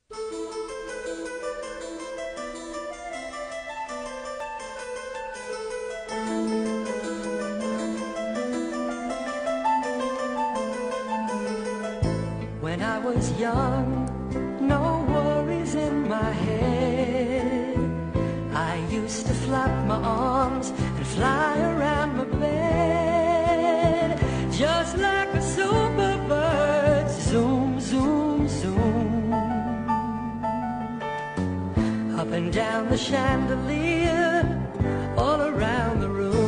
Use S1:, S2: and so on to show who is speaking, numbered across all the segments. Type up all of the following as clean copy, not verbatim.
S1: When I was young, no worries in my head. I used to flap my arms and fly around my bed, just like a super bird. Zoom, zoom, zoom, up and down the chandelier, all around the room.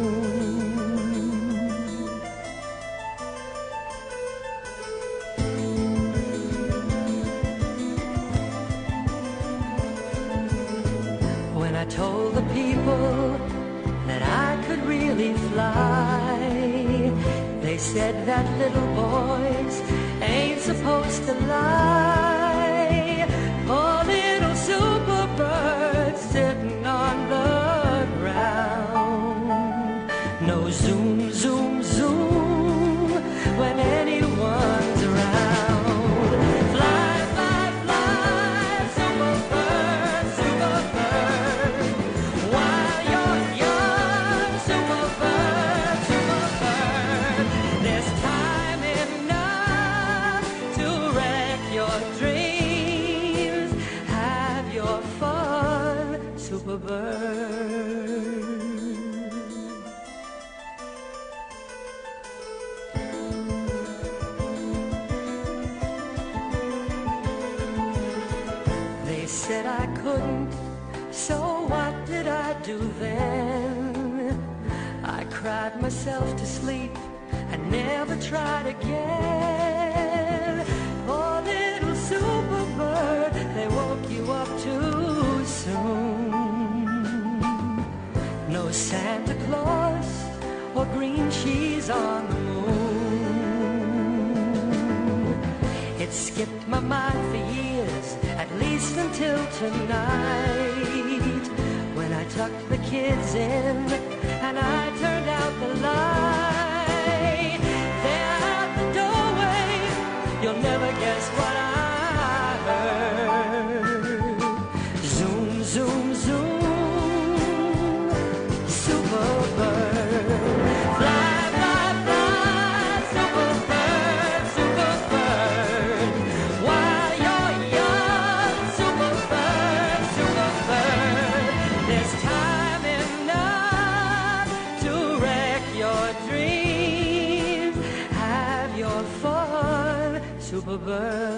S1: When I told the people that I could really fly, they said that little boys ain't supposed to lie. Poor little super bird sitting on the ground. No zoom, zoom, zoom when anyone's around. Fly, fly, fly, super bird, super bird. While you're young, super bird, super bird. There's time enough to wreck your dreams. Have your fun, super bird. They said I couldn't, so what did I do then? I cried myself to sleep and never tried again. Poor little super bird, they woke you up too soon. No Santa Claus or green cheese on the moon. It skipped my mind for years, at least until tonight, when I tucked the kids in and I turned out the light. There at the doorway, you'll never guess what I heard. Zoom, zoom, zoom, super bird. Fly, fly, fly, super bird, super bird. While you're young, super bird, super bird. There's time enough to wreck your dreams. Have your fun, super bird.